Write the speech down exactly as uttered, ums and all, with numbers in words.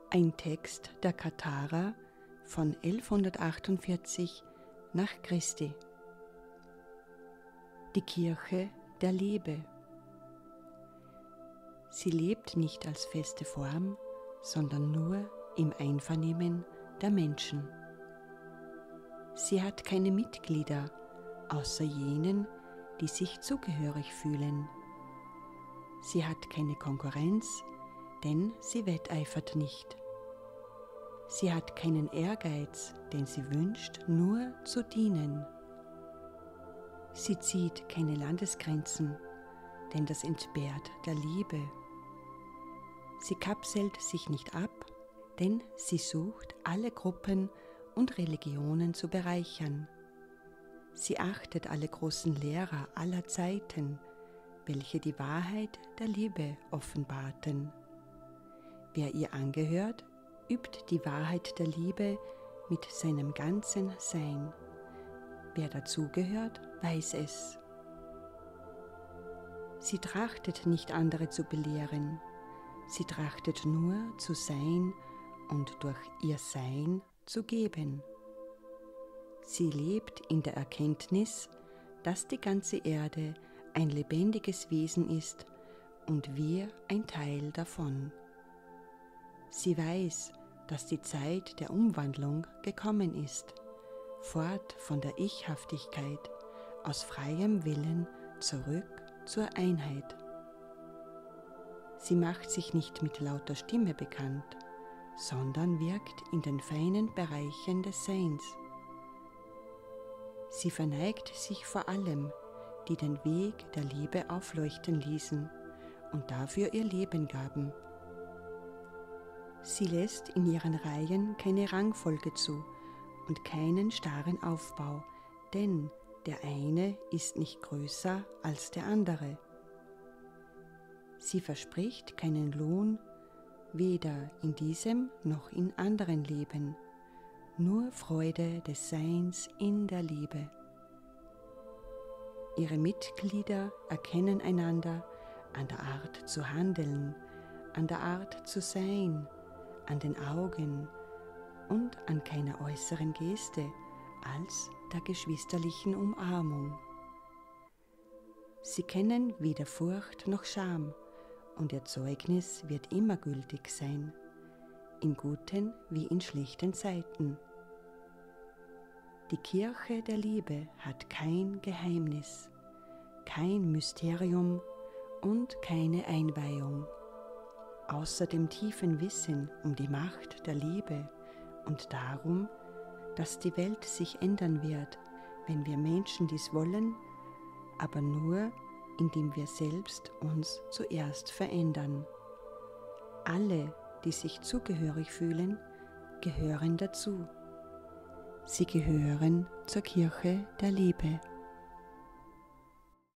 Ein Text der Katharer von elfhundertachtundvierzig nach Christi. Die Kirche der Liebe. Sie lebt nicht als feste Form, sondern nur im Einvernehmen der Menschen. Sie hat keine Mitglieder, außer jenen, die sich zugehörig fühlen. Sie hat keine Konkurrenz, denn sie wetteifert nicht. Sie hat keinen Ehrgeiz, denn sie wünscht nur zu dienen. Sie zieht keine Landesgrenzen, denn das entbehrt der Liebe. Sie kapselt sich nicht ab, denn sie sucht, alle Gruppen und Religionen zu bereichern. Sie achtet alle großen Lehrer aller Zeiten, welche die Wahrheit der Liebe offenbarten. Wer ihr angehört, übt die Wahrheit der Liebe mit seinem ganzen Sein. Wer dazugehört, weiß es. Sie trachtet nicht, andere zu belehren. Sie trachtet nur zu sein und durch ihr Sein zu geben. Sie lebt in der Erkenntnis, dass die ganze Erde ein lebendiges Wesen ist und wir ein Teil davon. Sie weiß, dass die Zeit der Umwandlung gekommen ist, fort von der Ichhaftigkeit, aus freiem Willen zurück zur Einheit. Sie macht sich nicht mit lauter Stimme bekannt, sondern wirkt in den feinen Bereichen des Seins. Sie verneigt sich vor allem, die den Weg der Liebe aufleuchten ließen und dafür ihr Leben gaben. Sie lässt in ihren Reihen keine Rangfolge zu und keinen starren Aufbau, denn der eine ist nicht größer als der andere. Sie verspricht keinen Lohn, weder in diesem noch in anderen Leben, nur Freude des Seins in der Liebe. Ihre Mitglieder erkennen einander an der Art zu handeln, an der Art zu sein, an den Augen und an keiner äußeren Geste als der geschwisterlichen Umarmung. Sie kennen weder Furcht noch Scham und ihr Zeugnis wird immer gültig sein, in guten wie in schlechten Zeiten. Die Kirche der Liebe hat kein Geheimnis, kein Mysterium und keine Einweihung, außer dem tiefen Wissen um die Macht der Liebe und darum, dass die Welt sich ändern wird, wenn wir Menschen dies wollen, aber nur, indem wir selbst uns zuerst verändern. Alle, die sich zugehörig fühlen, gehören dazu. Sie gehören zur Kirche der Liebe.